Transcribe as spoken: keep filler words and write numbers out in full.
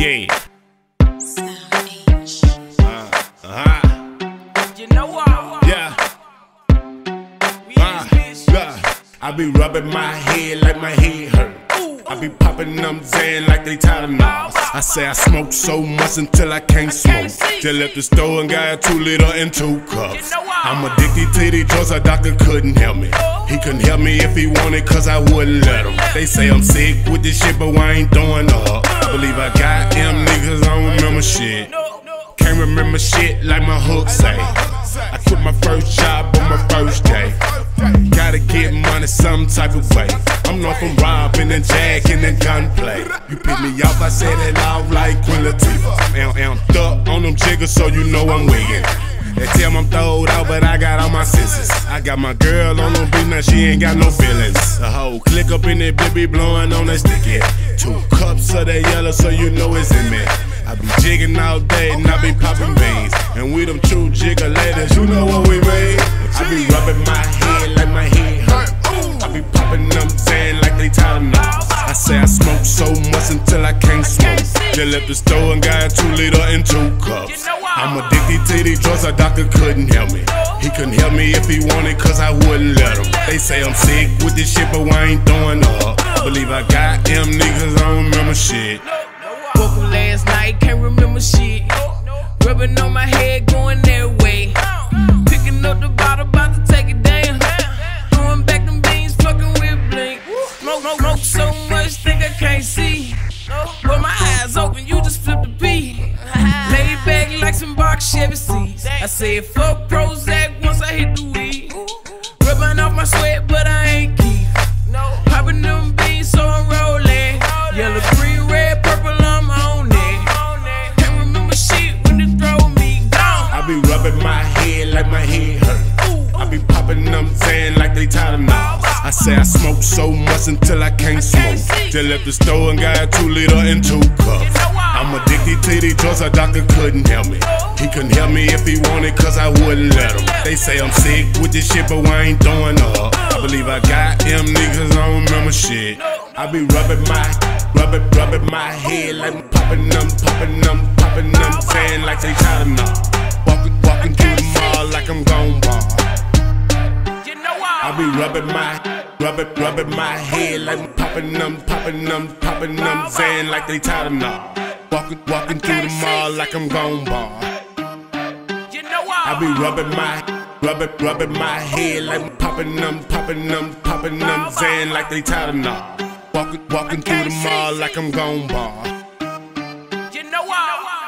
Yeah. Uh, uh-huh. You know what? Yeah. Uh, yeah. I be rubbing my head like my head hurt. I be popping them Zan like they Tylenols. I say I smoke so much until I can't smoke. Just left the store and got a two liter and two cups. I'm addicted to these drugs, a doctor couldn't help me. He couldn't help me if he wanted, cause I wouldn't let him. They say I'm sick with this shit, but I ain't throwing up. I believe I got them niggas, I don't remember shit. Can't remember shit like my hook say. I quit my first job on my first day. Gotta get money some type of way. I'm known from robbing and jacking and gunplay. You pick me up, I said it loud like Queen Latifah. And I'm stuck on them jiggers, so you know I'm wiggin'. They tell me I'm throwed out, but I got all my senses. I got my girl on them beat, now she ain't got no feelings. A whole click up in that bitch be blowing on that sticky. Two cups of that yellow, so you know it's in me. I be jigging all day and I be popping beans. And we them true jigger ladies, you know what we mean. I be rubbing my head like my head hurt. I be popping them Zan like they Tylenols. I say I smoke so much until I can't smoke. Just left the store and got a two liter and two cups. I'm addicted to these drugs, a doctor couldn't help me. He couldn't help me if he wanted, cause I wouldn't let him. They say I'm sick with this shit, but I ain't throwing up. I believe I got them niggas, I don't remember shit. Woke up last night, can't remember shit. Rubbing on my head, going their way. Picking up the bottle, about to take it down. Throwing back them beans, fucking with blink. Smoke, smoke, smoke so much, think I can't see. But my eyes open, you just flip the beat. Lay back like some box Chevy seats. I said fuck Prozac once I hit the weed. Rubbing off my sweat, but I ain't keep. Popping them beans, so I'm rolling. Yellow, green, red, purple, I'm on it. Can't remember shit when they throw me down. I be rubbing my head like my head hurt. I be popping them Zan like they Tylenols. I say I smoke so much until I can't smoke. Just left the store and got a two liter and two cups. I'm addicted to these drugs, a doctor couldn't help me. He couldn't help me if he wanted, cause I wouldn't let him. They say I'm sick with this shit, but I ain't throwing up. I believe I got them niggas, I don't remember shit. I be rubbing my, rubbing, rubbing my head like I'm popping them, popping them, popping them Zan like they Tylenols. Walking, walking through the mall like I'm gone bar. I be rubbing my, rubbing, rubbing my head like I'm popping them, popping them, popping them Zan like they Tylenols. Walking, walking through the mall like I'm gone bar. I be rubbing my, rubbing, rubbing my head like I'm popping them, popping them, popping them Zan like they Tylenols. Walking, walking through the mall like I'm gone bar. You know what?